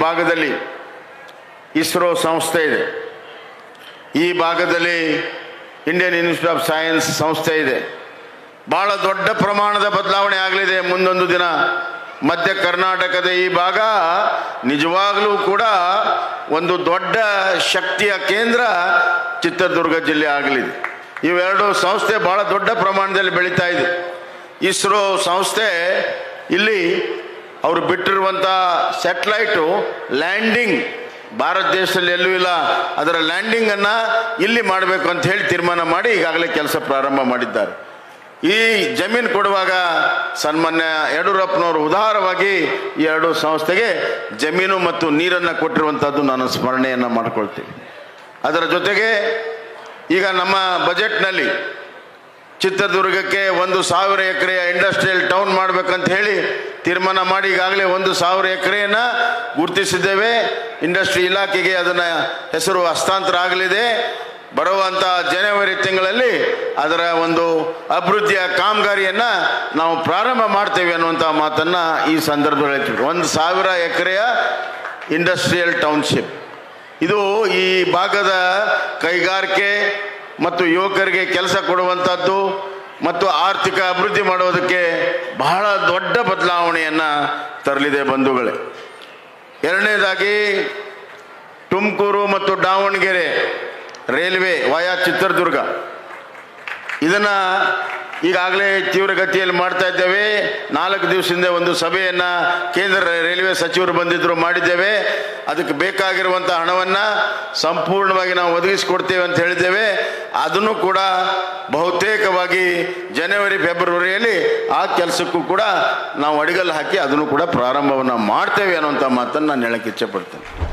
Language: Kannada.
ಭಾಗದಲ್ಲಿ ಇಸ್ರೋ ಸಂಸ್ಥೆ ಇದೆ, ಈ ಭಾಗದಲ್ಲಿ ಇಂಡಿಯನ್ ಇನ್ಸ್ಟಿಟ್ಯೂಟ್ ಆಫ್ ಸೈನ್ಸ್ ಸಂಸ್ಥೆ ಇದೆ. ಭಾಳ ದೊಡ್ಡ ಪ್ರಮಾಣದ ಬದಲಾವಣೆ ಆಗಲಿದೆ ಮುಂದೊಂದು ದಿನ. ಮಧ್ಯ ಕರ್ನಾಟಕದ ಈ ಭಾಗ ನಿಜವಾಗಲೂ ಕೂಡ ಒಂದು ದೊಡ್ಡ ಶಕ್ತಿಯ ಕೇಂದ್ರ ಚಿತ್ರದುರ್ಗ ಜಿಲ್ಲೆ ಆಗಲಿದೆ. ಇವೆರಡು ಸಂಸ್ಥೆ ಭಾಳ ದೊಡ್ಡ ಪ್ರಮಾಣದಲ್ಲಿ ಬೆಳೀತಾ ಇದೆ. ಇಸ್ರೋ ಸಂಸ್ಥೆ ಇಲ್ಲಿ ಅವರು ಬಿಟ್ಟಿರುವಂಥ ಸ್ಯಾಟಲೈಟು ಲ್ಯಾಂಡಿಂಗ್ ಭಾರತ ದೇಶದಲ್ಲಿ ಎಲ್ಲೂ ಇಲ್ಲ, ಅದರ ಲ್ಯಾಂಡಿಂಗನ್ನು ಇಲ್ಲಿ ಮಾಡಬೇಕು ಅಂತ ಹೇಳಿ ತೀರ್ಮಾನ ಮಾಡಿ ಈಗಾಗಲೇ ಕೆಲಸ ಪ್ರಾರಂಭ ಮಾಡಿದ್ದಾರೆ. ಈ ಜಮೀನು ಕೊಡುವಾಗ ಸನ್ಮಾನ್ಯ ಯಡಿಯೂರಪ್ಪನವರು ಉದಾರವಾಗಿ ಈ ಎರಡು ಸಂಸ್ಥೆಗೆ ಜಮೀನು ಮತ್ತು ನೀರನ್ನು ಕೊಟ್ಟಿರುವಂಥದ್ದು ನಾನು ಸ್ಮರಣೆಯನ್ನು ಮಾಡಿಕೊಳ್ತೀನಿ. ಅದರ ಜೊತೆಗೆ ಈಗ ನಮ್ಮ ಬಜೆಟ್ನಲ್ಲಿ ಚಿತ್ರದುರ್ಗಕ್ಕೆ 1,000 ಎಕರೆಯ ಇಂಡಸ್ಟ್ರಿಯಲ್ ಟೌನ್ ಮಾಡಬೇಕಂತ ಹೇಳಿ ತೀರ್ಮಾನ ಮಾಡಿ ಈಗಾಗಲೇ 1,000 ಎಕರೆಯನ್ನು ಗುರುತಿಸಿದ್ದೇವೆ. ಇಂಡಸ್ಟ್ರಿ ಇಲಾಖೆಗೆ ಅದನ್ನು ಹೆಸರು ಹಸ್ತಾಂತರ ಆಗಲಿದೆ. ಬರುವಂಥ ಜನವರಿ ತಿಂಗಳಲ್ಲಿ ಅದರ ಒಂದು ಅಭಿವೃದ್ಧಿಯ ಕಾಮಗಾರಿಯನ್ನು ನಾವು ಪ್ರಾರಂಭ ಮಾಡ್ತೇವೆ ಅನ್ನುವಂಥ ಮಾತನ್ನು ಈ ಸಂದರ್ಭದಲ್ಲಿ ಹೇಳ್ತೀವಿ. 1,000 ಎಕರೆಯ ಇಂಡಸ್ಟ್ರಿಯಲ್ ಟೌನ್ಶಿಪ್ ಇದು ಈ ಭಾಗದ ಕೈಗಾರಿಕೆ ಮತ್ತು ಯುವಕರಿಗೆ ಕೆಲಸ ಕೊಡುವಂಥದ್ದು ಮತ್ತು ಆರ್ಥಿಕ ಅಭಿವೃದ್ಧಿ ಮಾಡೋದಕ್ಕೆ ಬಹಳ ದೊಡ್ಡ ಬದಲಾವಣೆಯನ್ನು ತರಲಿದೆ ಬಂಧುಗಳೇ. ಎರಡನೇದಾಗಿ ತುಮಕೂರು ಮತ್ತು ದಾವಣಗೆರೆ ರೈಲ್ವೆ ವಾಯಾ ಚಿತ್ರದುರ್ಗ ಇದನ್ನು ಈಗಾಗಲೇ ತೀವ್ರಗತಿಯಲ್ಲಿ ಮಾಡ್ತಾ ಇದ್ದೇವೆ. 4 ದಿವಸದಿಂದ ಒಂದು ಸಭೆಯನ್ನು ಕೇಂದ್ರ ರೈಲ್ವೆ ಸಚಿವರು ಬಂದಿದ್ದರು ಮಾಡಿದ್ದೇವೆ. ಅದಕ್ಕೆ ಬೇಕಾಗಿರುವಂಥ ಹಣವನ್ನು ಸಂಪೂರ್ಣವಾಗಿ ನಾವು ಒದಗಿಸಿಕೊಡ್ತೇವೆ ಅಂತ ಹೇಳಿದ್ದೇವೆ. ಅದನ್ನು ಕೂಡ ಬಹುತೇಕವಾಗಿ ಜನವರಿ ಫೆಬ್ರವರಿಯಲ್ಲಿ ಆ ಕೆಲಸಕ್ಕೂ ಕೂಡ ನಾವು ಅಡಿಗಲ್ಲು ಹಾಕಿ ಅದನ್ನು ಕೂಡ ಪ್ರಾರಂಭವನ್ನು ಮಾಡ್ತೇವೆ ಅನ್ನುವಂಥ ಮಾತನ್ನು ನಾನು ಹೇಳಕ್ಕೆ ಇಚ್ಛೆಪಡ್ತೇನೆ.